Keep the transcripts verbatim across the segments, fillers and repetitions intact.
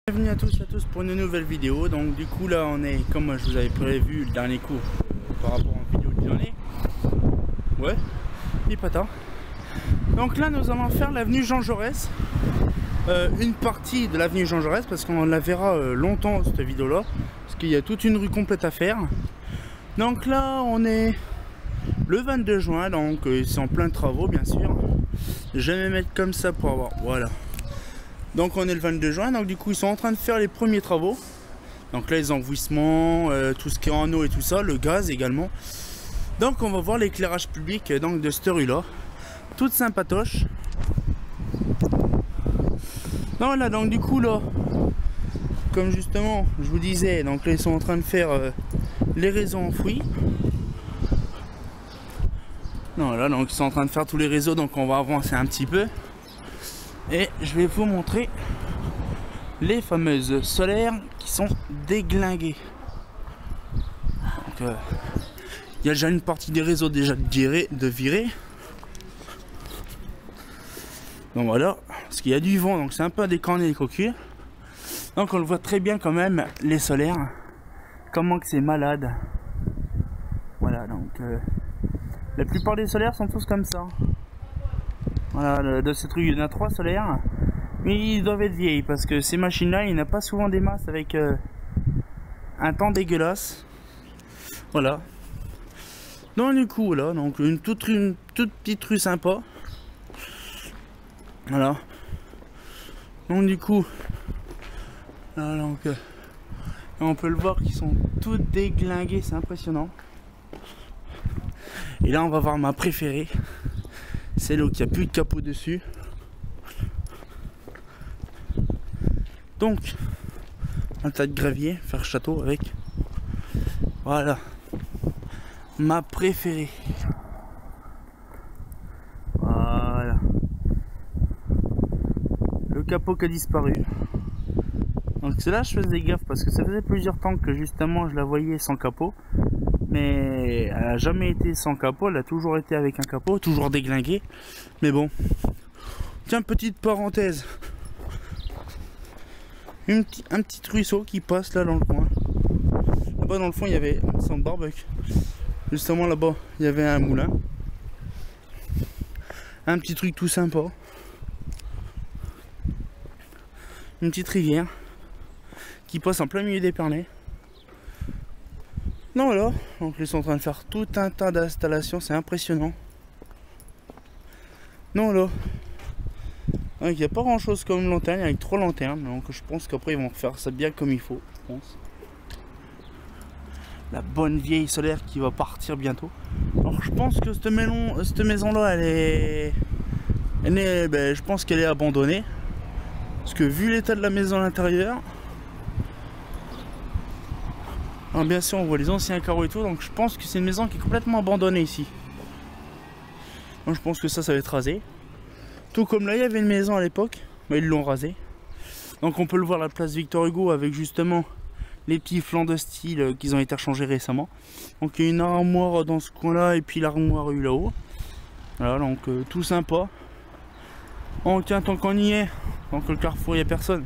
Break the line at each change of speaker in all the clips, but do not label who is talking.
Bienvenue à tous et à tous pour une nouvelle vidéo. Donc du coup là on est, comme je vous avais prévu le dernier cours euh, par rapport à une vidéo de l'année. Ouais, il pas tard. Donc là nous allons faire l'avenue Jean Jaurès, euh, une partie de l'avenue Jean Jaurès, parce qu'on la verra euh, longtemps cette vidéo là, parce qu'il y a toute une rue complète à faire. Donc là on est le vingt-deux juin, donc euh, c'est en plein travaux bien sûr. Je vais me mettre comme ça pour avoir, voilà. Donc on est le vingt-deux juin, donc du coup ils sont en train de faire les premiers travaux. Donc là les envouissements, euh, tout ce qui est en eau et tout ça, le gaz également. Donc on va voir l'éclairage public euh, donc de cette rue là, toute sympatoche. Non là donc du coup là, comme justement je vous disais, donc là ils sont en train de faire euh, les réseaux enfouis. Non là donc ils sont en train de faire tous les réseaux, donc on va avancer un petit peu. Et je vais vous montrer les fameuses solaires qui sont déglinguées. Donc, euh, il y a déjà une partie des réseaux déjà virés, de virer. Donc voilà, parce qu'il y a du vent, donc c'est un peu décorné les coquilles. Donc on le voit très bien quand même, les solaires. Comment que c'est malade. Voilà, donc euh, la plupart des solaires sont tous comme ça. Voilà, de cette rue il y en a trois solaires, mais ils doivent être vieilles parce que ces machines là il n'y en a pas souvent des masses avec euh, un temps dégueulasse. Voilà, donc du coup là, donc une toute, une toute petite rue sympa. Voilà, donc du coup là, donc, euh, on peut le voir qu'ils sont toutes déglinguées, c'est impressionnant. Et là on va voir ma préférée. C'est là où il n'y a plus de capot dessus. Donc, un tas de gravier, faire château avec. Voilà. Ma préférée. Voilà. Le capot qui a disparu. Donc c'est là je faisais gaffe parce que ça faisait plusieurs temps que justement je la voyais sans capot. Mais elle n'a jamais été sans capot, elle a toujours été avec un capot, toujours déglingué. Mais bon. Tiens, petite parenthèse. Une petit, un petit ruisseau qui passe là dans le coin. Là-bas dans le fond il y avait un centre barbecue. Justement là-bas il y avait un moulin. Un petit truc tout sympa. Une petite rivière qui passe en plein milieu des Pernets. Non voilà, donc ils sont en train de faire tout un tas d'installations, c'est impressionnant. Non là, il n'y a pas grand chose comme lanterne, avec trois lanternes, donc je pense qu'après ils vont faire ça bien comme il faut, je pense. La bonne vieille solaire qui va partir bientôt. Alors je pense que cette maison, cette maison là, elle est, elle est ben, je pense qu'elle est abandonnée, parce que vu l'état de la maison à l'intérieur. Alors bien sûr on voit les anciens carreaux et tout, donc je pense que c'est une maison qui est complètement abandonnée ici. Donc je pense que ça, ça va être rasé. Tout comme là il y avait une maison à l'époque, mais ils l'ont rasé. Donc on peut le voir à la place Victor Hugo avec justement les petits flancs de style qui ont été rechangés récemment. Donc il y a une armoire dans ce coin là et puis l'armoire eu là-haut. Voilà, donc euh, tout sympa. Oh tiens, tant qu'on y est, donc le carrefour il n'y a personne.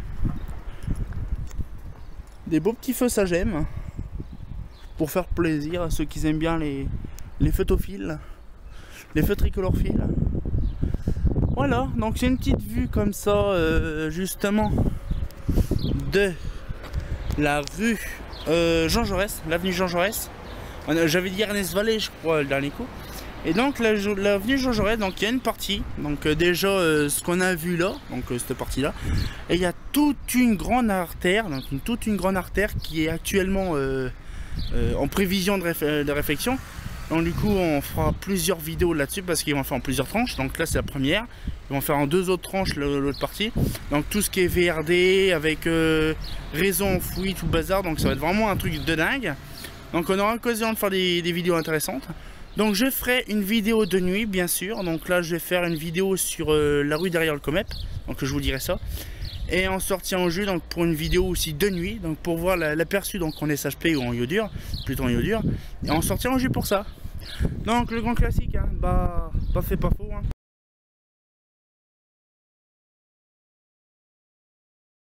Des beaux petits feux sagem. Pour faire plaisir à ceux qui aiment bien les, les photophiles, les feux tricolores fils. Voilà, donc j'ai une petite vue comme ça, euh, justement, de la rue euh, Jean Jaurès, l'avenue Jean Jaurès. J'avais dit Ernest Vallée, je crois, le dernier coup. Et donc l'avenue Jean Jaurès, donc il y a une partie, donc euh, déjà euh, ce qu'on a vu là, donc euh, cette partie là, et il y a toute une grande artère, donc une, toute une grande artère qui est actuellement euh, Euh, en prévision de, réf de réflexion. Donc du coup on fera plusieurs vidéos là-dessus parce qu'ils vont faire en plusieurs tranches. Donc là c'est la première, ils vont faire en deux autres tranches l'autre partie. Donc tout ce qui est V R D avec euh, réseau enfoui, tout bazar, donc ça va être vraiment un truc de dingue. Donc on aura l'occasion de faire des, des vidéos intéressantes. Donc je ferai une vidéo de nuit bien sûr. Donc là je vais faire une vidéo sur euh, la rue derrière le Comep, donc je vous dirai ça. Et en sortie en jus, donc pour une vidéo aussi de nuit, donc pour voir l'aperçu donc en S H P ou en iodure, plutôt en iodure, et en sortie en jus pour ça. Donc le grand classique, hein, bah pas fait pas faux. Hein.